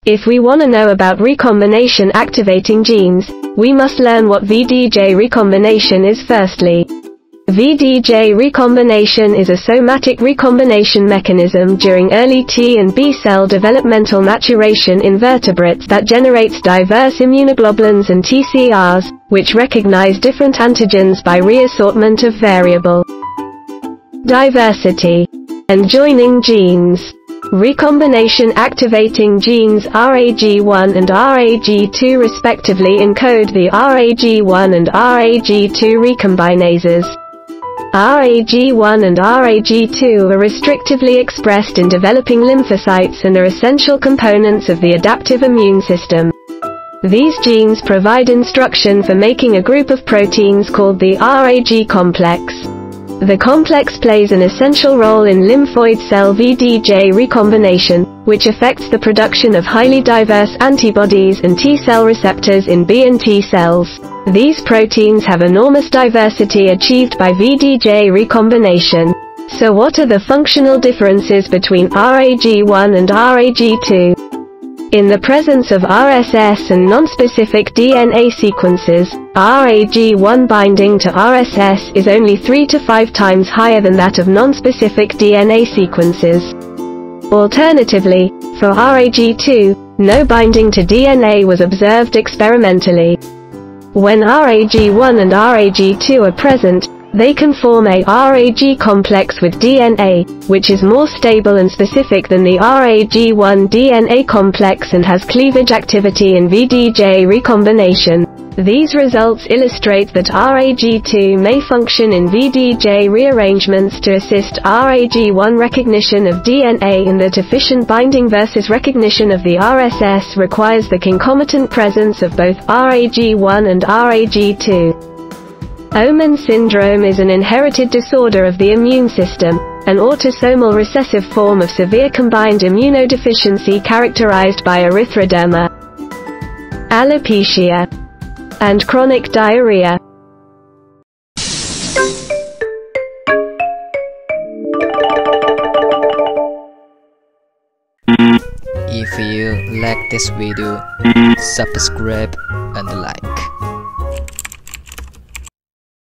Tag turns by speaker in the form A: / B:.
A: If we want to know about recombination-activating genes, we must learn what VDJ recombination is firstly. VDJ recombination is a somatic recombination mechanism during early T and B cell developmental maturation in vertebrates that generates diverse immunoglobulins and TCRs, which recognize different antigens by reassortment of variable diversity and joining genes. Recombination-activating genes RAG1 and RAG2 respectively encode the RAG1 and RAG2 recombinases. RAG1 and RAG2 are restrictively expressed in developing lymphocytes and are essential components of the adaptive immune system. These genes provide instruction for making a group of proteins called the RAG complex. The complex plays an essential role in lymphoid cell VDJ recombination, which affects the production of highly diverse antibodies and T-cell receptors in B and T cells. These proteins have enormous diversity achieved by VDJ recombination. So what are the functional differences between RAG1 and RAG2? In the presence of RSS and nonspecific DNA sequences, RAG1 binding to RSS is only 3 to 5 times higher than that of nonspecific DNA sequences. Alternatively, for RAG2, no binding to DNA was observed experimentally. When RAG1 and RAG2 are present, they can form a RAG complex with DNA, which is more stable and specific than the RAG1 DNA complex and has cleavage activity in VDJ recombination. These results illustrate that RAG2 may function in VDJ rearrangements to assist RAG1 recognition of DNA, and that efficient binding versus recognition of the RSS requires the concomitant presence of both RAG1 and RAG2. Omenn syndrome is an inherited disorder of the immune system, an autosomal recessive form of severe combined immunodeficiency characterized by erythroderma, alopecia, and chronic diarrhea.
B: If you like this video, subscribe and like.